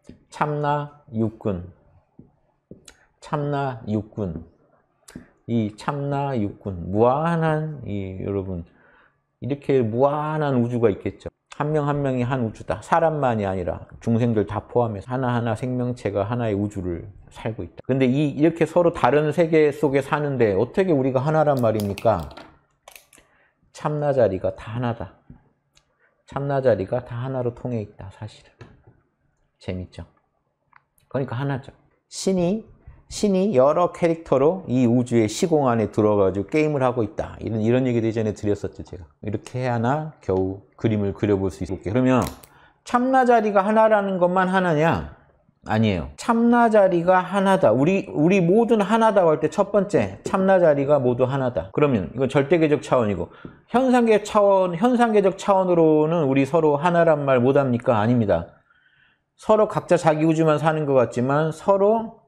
참나 육군. 참나 육군. 이 참나 육군. 무한한, 여러분, 이렇게 무한한 우주가 있겠죠. 한 명 한 명이 한 우주다. 사람만이 아니라 중생들 다 포함해서 하나하나 생명체가 하나의 우주를 살고 있다. 근데 이렇게 서로 다른 세계 속에 사는데 어떻게 우리가 하나란 말입니까? 참나 자리가 다 하나다. 참나 자리가 다 하나로 통해 있다, 사실은. 재밌죠? 그러니까 하나죠. 신이 여러 캐릭터로 이 우주의 시공 안에 들어가지고 게임을 하고 있다. 이런 얘기도 예전에 드렸었죠, 제가. 이렇게 해야나 겨우 그림을 그려볼 수 있게. 그러면 참나 자리가 하나라는 것만 하나냐? 아니에요. 참나 자리가 하나다. 우리 모두는 하나다고 할 때 첫 번째, 참나 자리가 모두 하나다. 그러면 이건 절대계적 차원이고, 현상계적 차원으로는 우리 서로 하나란 말 못합니까? 아닙니다. 서로 각자 자기 우주만 사는 것 같지만 서로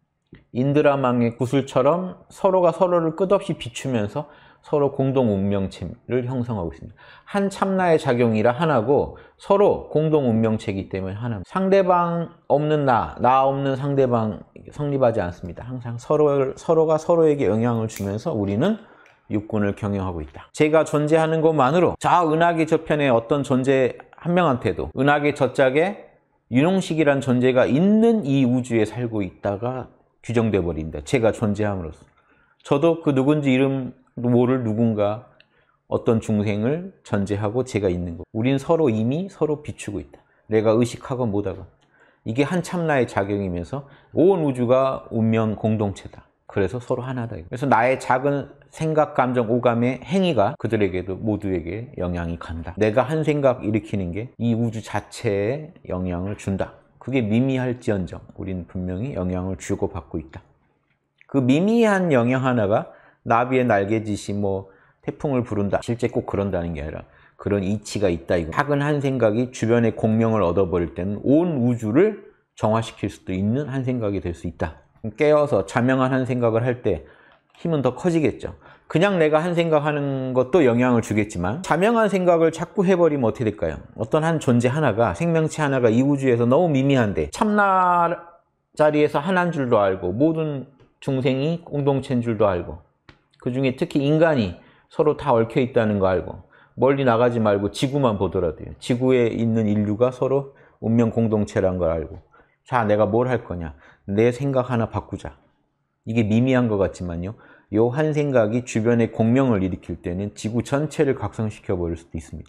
인드라망의 구슬처럼 서로가 서로를 끝없이 비추면서 서로 공동 운명체를 형성하고 있습니다. 한 참나의 작용이라 하나고 서로 공동 운명체이기 때문에 하나입니다. 상대방 없는 나 없는 상대방 성립하지 않습니다. 항상 서로가 서로에게 영향을 주면서 우리는 육군을 경영하고 있다. 제가 존재하는 것만으로 저 은하계 저편에 어떤 존재 한 명한테도 은하계 저짝에 윤홍식이란 존재가 있는 이 우주에 살고 있다가 규정돼 버린다. 제가 존재함으로써. 저도 그 누군지 이름 모를 누군가 어떤 중생을 전제하고 제가 있는 거. 우린 서로 이미 서로 비추고 있다. 내가 의식하건 못하건. 이게 한 참나의 작용이면서 온 우주가 운명 공동체다. 그래서 서로 하나다. 그래서 나의 작은 생각, 감정, 오감의 행위가 그들에게도 모두에게 영향이 간다. 내가 한 생각 일으키는 게 이 우주 자체에 영향을 준다. 그게 미미할지언정 우리는 분명히 영향을 주고받고 있다. 그 미미한 영향 하나가 나비의 날개짓이 뭐 태풍을 부른다. 실제 꼭 그런다는 게 아니라 그런 이치가 있다. 이거. 작은 한 생각이 주변의 공명을 얻어버릴 때는 온 우주를 정화시킬 수도 있는 한 생각이 될 수 있다. 깨어서 자명한 한 생각을 할 때 힘은 더 커지겠죠. 그냥 내가 한 생각하는 것도 영향을 주겠지만 자명한 생각을 자꾸 해버리면 어떻게 될까요? 어떤 한 존재 하나가, 생명체 하나가 이 우주에서 너무 미미한데 참나 자리에서 하나인 줄도 알고 모든 중생이 공동체인 줄도 알고 그 중에 특히 인간이 서로 다 얽혀 있다는 거 알고 멀리 나가지 말고 지구만 보더라도요. 지구에 있는 인류가 서로 운명 공동체라는 걸 알고 자, 내가 뭘 할 거냐? 내 생각 하나 바꾸자. 이게 미미한 것 같지만요. 요 한 생각이 주변에 공명을 일으킬 때는 지구 전체를 각성시켜 버릴 수도 있습니다.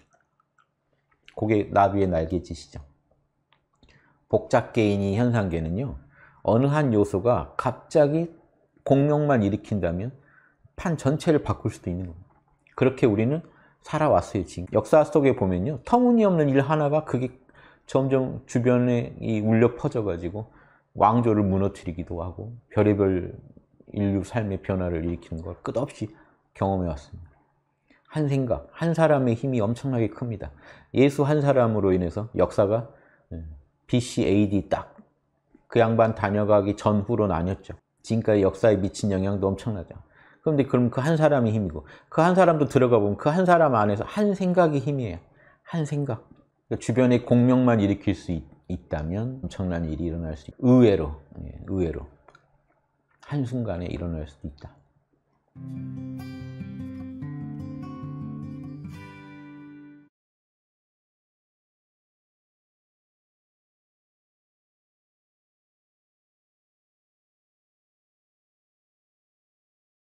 그게 나비의 날개짓이죠. 복잡계인이 현상계는요. 어느 한 요소가 갑자기 공명만 일으킨다면 판 전체를 바꿀 수도 있는 겁니다. 그렇게 우리는 살아왔어요. 지금 역사 속에 보면요. 터무니없는 일 하나가 그게 점점 주변에 울려 퍼져가지고 왕조를 무너뜨리기도 하고 별의별 인류 삶의 변화를 일으키는 걸 끝없이 경험해 왔습니다. 한 생각, 한 사람의 힘이 엄청나게 큽니다. 예수 한 사람으로 인해서 역사가 BC, AD 딱 그 양반 다녀가기 전후로 나뉘었죠. 지금까지 역사에 미친 영향도 엄청나죠. 그런데 그럼 그 한 사람이 힘이고 그 한 사람도 들어가 보면 그 한 사람 안에서 한 생각이 힘이에요. 한 생각. 그러니까 주변에 공명만 일으킬 수 있다면 엄청난 일이 일어날 수 있고 의외로 한순간에 일어날 수도 있다.